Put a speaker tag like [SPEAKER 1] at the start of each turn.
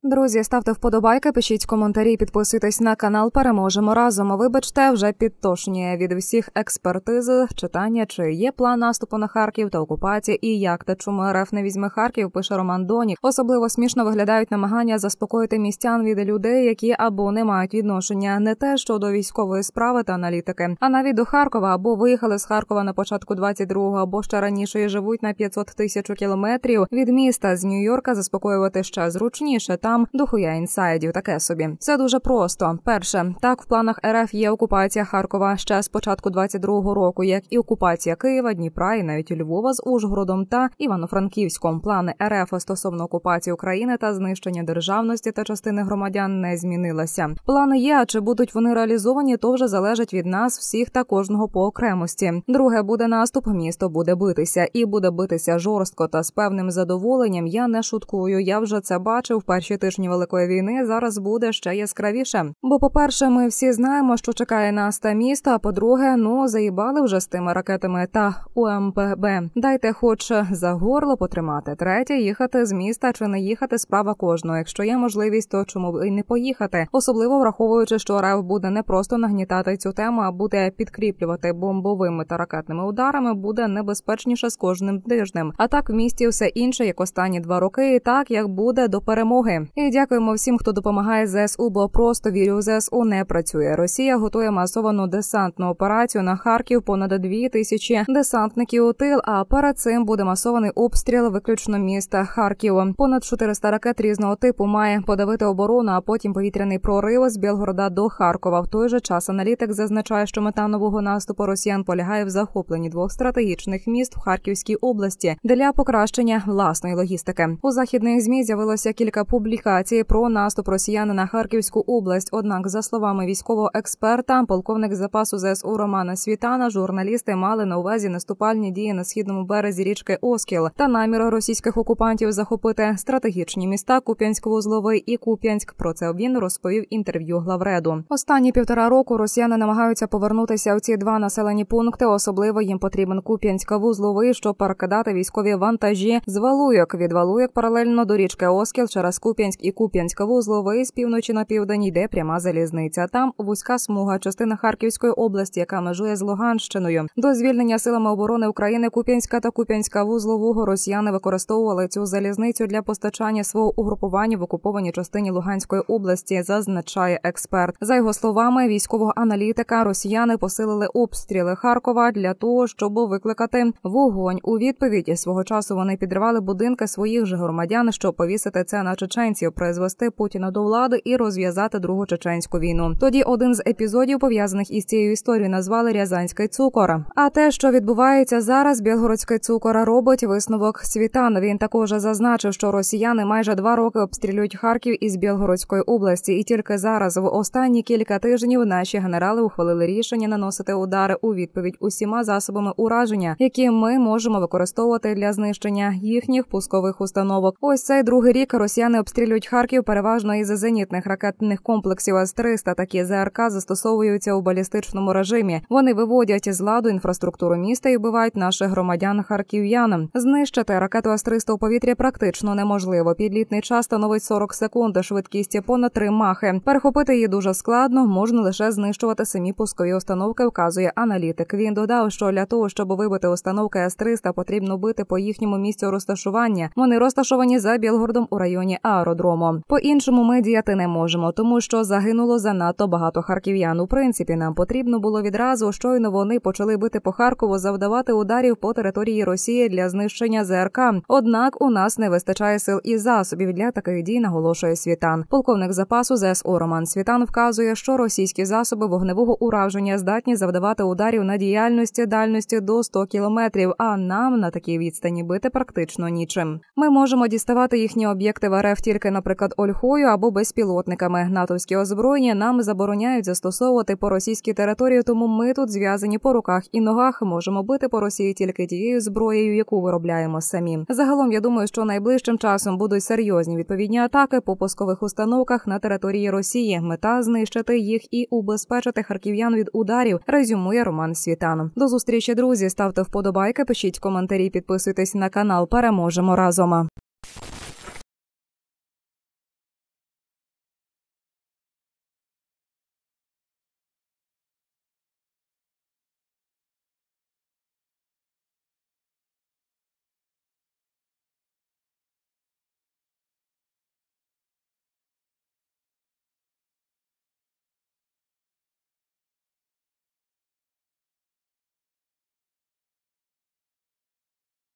[SPEAKER 1] Друзі, ставте вподобайки, пишіть коментарі, підписуйтесь на канал «Переможемо разом». Вибачте, вже підтошнює від усіх експертиз, читання, чи є план наступу на Харків та окупація, і як та чому РФ не візьме Харків, пише Роман Донік. Особливо смішно виглядають намагання заспокоїти містян від людей, які або не мають відношення не те щодо військової справи та аналітики, а навіть до Харкова, або виїхали з Харкова на початку 22-го, або ще раніше і живуть на 500 тисяч кілометрів від міста. З Нью-Йорка заспокоювати ще зручніше. Там дохуя інсайдів, таке собі. Все дуже просто. Перше, так в планах РФ є окупація Харкова ще з початку 22-го року, як і окупація Києва, Дніпра і навіть Львова з Ужгородом та Івано-Франківськом. Плани РФ стосовно окупації України та знищення державності та частини громадян не змінилися. Плани є, а чи будуть вони реалізовані, то вже залежить від нас всіх та кожного по окремості. Друге, буде наступ, місто буде битися. І буде битися жорстко та з певним задоволенням. Я не шуткую, я вже це бачив в перші тижні Великої війни, зараз буде ще яскравіше. Бо, по-перше, ми всі знаємо, що чекає нас та місто, а по-друге, заїбали вже з тими ракетами та УМПБ. Дайте хоч за горло потримати. Третє, їхати з міста чи не їхати – справа кожного. Якщо є можливість, то чому б і не поїхати? Особливо враховуючи, що РФ буде не просто нагнітати цю тему, а буде підкріплювати бомбовими та ракетними ударами, буде небезпечніше з кожним тижнем. А так в місті все інше, як останні 2 роки, і так, як буде до перемоги. І дякуємо всім, хто допомагає ЗСУ, бо просто вірю, ЗСУ не працює. Росія готує масовану десантну операцію на Харків, понад 2000 десантників у тил, а перед цим буде масований обстріл виключно міста Харків. Понад 400 ракет різного типу має подавити оборону, а потім повітряний прорив з Білгорода до Харкова. В той же час аналітик зазначає, що мета нового наступу росіян полягає в захопленні 2 стратегічних міст в Харківській області для покращення власної логістики. У західних ЗМІ з'явилося кілька публікацій про наступ росіян на Харківську область. Однак, за словами військового експерта, полковник запасу ЗСУ Романа Світана, журналісти мали на увазі наступальні дії на східному березі річки Оскіл та намір російських окупантів захопити стратегічні міста Куп'янськ-Вузловий і Куп'янськ. Про це він розповів інтерв'ю главреду. Останні 1,5 року росіяни намагаються повернутися у ці 2 населені пункти. Особливо їм потрібен Куп'янськ-Вузловий, щоб перекидати військові вантажі з Валуйок. Від Валуйок паралельно до річки Оскіл через Куп'янськ і Куп'янськ-Вузловий з півночі на південь йде пряма залізниця. Там вузька смуга, частина Харківської області, яка межує з Луганщиною. До звільнення силами оборони України Куп'янська та Куп'янська-Вузлового росіяни використовували цю залізницю для постачання свого угрупування в окупованій частині Луганської області, зазначає експерт. За його словами військового аналітика, росіяни посилили обстріли Харкова для того, щоб викликати вогонь. У відповідь свого часу вони підривали будинки своїх же громадян, щоб повісити це на чеченців, призвести Путіна до влади і розв'язати Другу чеченську війну. Тоді один з епізодів, пов'язаних із цією історією, назвали «Рязанський цукор». А те, що відбувається зараз, Білгородський цукор, робить висновок Світан. Він також зазначив, що росіяни майже 2 роки обстрілюють Харків із Білгородської області. І тільки зараз, в останні кілька тижнів, наші генерали ухвалили рішення наносити удари у відповідь усіма засобами ураження, які ми можемо використовувати для знищення їхніх пускових установок. Ось цей 2-й рік росіяни обстрілюють Харків переважно із зенітних ракетних комплексів С-300. Такі ЗРК застосовуються у балістичному режимі. Вони виводять з ладу інфраструктуру міста і вбивають наших громадян-харків'ян. Знищити ракету С-300 у повітрі практично неможливо. Підлітний час становить 40 секунд, швидкість понад 3 махи. Перехопити її дуже складно, можна лише знищувати самі пускові установки, вказує аналітик. Він додав, що для того, щоб вибити установки С-300, потрібно бити по їхньому місцю розташування. Вони розташовані за Білгородом у районі аеродрому. По-іншому ми діяти не можемо, тому що загинуло занадто багато харків'ян. У принципі, нам потрібно було відразу, щойно вони почали бити по Харкову, завдавати ударів по території Росії для знищення ЗРК. Однак у нас не вистачає сил і засобів для таких дій, наголошує Світан. Полковник запасу ЗСУ Роман Світан вказує, що російські засоби вогневого ураження здатні завдавати ударів на дальності до 100 кілометрів, а нам на такій відстані бити практично нічим. Ми можемо діставати їхні об'єкти в РФ тільки, наприклад, ольхою або безпілотниками. Натовські озброєння нам забороняють застосовувати по російській території, тому ми тут зв'язані по руках і ногах, можемо бити по Росії тільки тією зброєю, яку виробляємо самі. Загалом, я думаю, що найближчим часом будуть серйозні відповідні атаки по пускових установках на території Росії. Мета – знищити їх і убезпечити харків'ян від ударів, резюмує Роман Світан. До зустрічі, друзі. Ставте вподобайки, пишіть коментарі, підписуйтесь на канал. Переможемо разом.